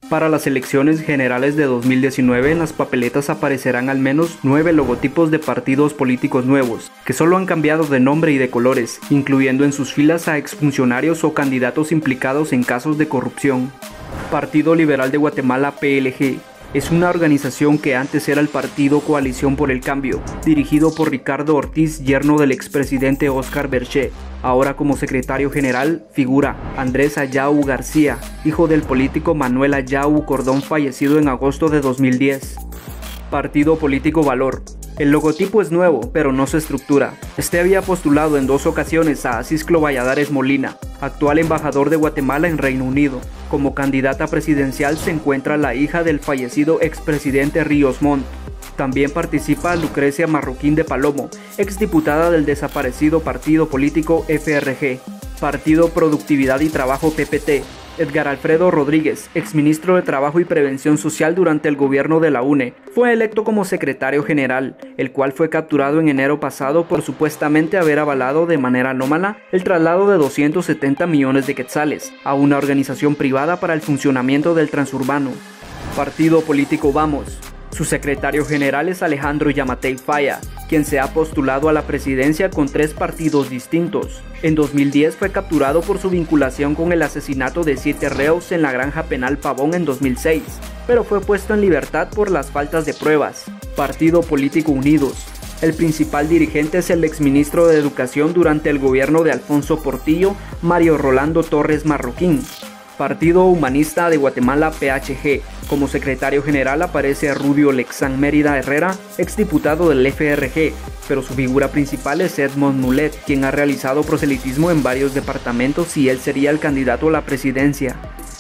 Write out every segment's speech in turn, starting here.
Para las elecciones generales de 2019 en las papeletas aparecerán al menos 9 logotipos de partidos políticos nuevos, que solo han cambiado de nombre y de colores, incluyendo en sus filas a exfuncionarios o candidatos implicados en casos de corrupción. Partido Liberal de Guatemala PLG es una organización que antes era el partido Coalición por el Cambio, dirigido por Ricardo Ortiz, yerno del expresidente Óscar Berché. Ahora como secretario general figura Andrés Ayau García, hijo del político Manuel Ayau Cordón, fallecido en agosto de 2010. Partido Político Valor. El logotipo es nuevo, pero no su estructura. Este había postulado en 2 ocasiones a Cisclo Valladares Molina, actual embajador de Guatemala en Reino Unido. Como candidata presidencial se encuentra la hija del fallecido expresidente Ríos Montt. También participa Lucrecia Marroquín de Palomo, exdiputada del desaparecido partido político FRG. Partido Productividad y Trabajo PPT. Edgar Alfredo Rodríguez, exministro de Trabajo y Prevención Social durante el gobierno de la UNE, fue electo como secretario general, el cual fue capturado en enero pasado por supuestamente haber avalado de manera anómala el traslado de 270 millones de quetzales a una organización privada para el funcionamiento del transurbano. Partido Político Vamos. Su secretario general es Alejandro Yamatei Falla, quien se ha postulado a la presidencia con 3 partidos distintos. En 2010 fue capturado por su vinculación con el asesinato de 7 reos en la granja penal Pavón en 2006, pero fue puesto en libertad por las faltas de pruebas. Partido Político Unidos. El principal dirigente es el exministro de Educación durante el gobierno de Alfonso Portillo, Mario Rolando Torres Marroquín. Partido Humanista de Guatemala PHG. Como secretario general aparece Rudio Lexán Mérida Herrera, exdiputado del FRG, pero su figura principal es Edmond Mulet, quien ha realizado proselitismo en varios departamentos y él sería el candidato a la presidencia.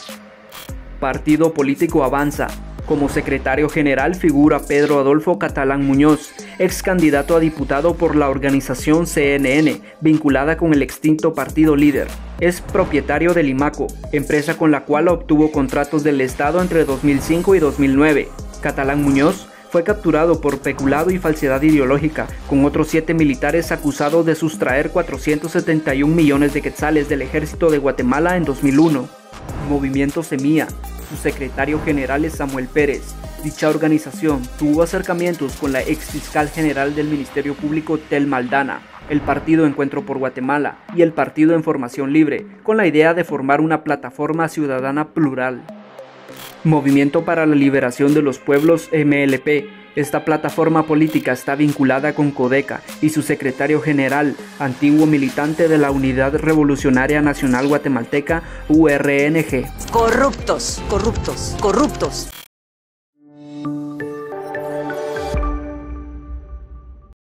Partido Político Avanza. Como secretario general figura Pedro Adolfo Catalán Muñoz, ex candidato a diputado por la organización CNN, vinculada con el extinto Partido Líder. Es propietario del IMACO, empresa con la cual obtuvo contratos del Estado entre 2005 y 2009. Catalán Muñoz fue capturado por peculado y falsedad ideológica, con otros 7 militares acusados de sustraer 471 millones de quetzales del ejército de Guatemala en 2001. Movimiento Semilla. Su secretario general es Samuel Pérez. Dicha organización tuvo acercamientos con la ex fiscal general del Ministerio Público Telma Aldana, el Partido Encuentro por Guatemala y el Partido en Formación Libre, con la idea de formar una plataforma ciudadana plural. Movimiento para la Liberación de los Pueblos MLP. Esta plataforma política está vinculada con Codeca y su secretario general, antiguo militante de la Unidad Revolucionaria Nacional Guatemalteca, URNG. Corruptos, corruptos, corruptos.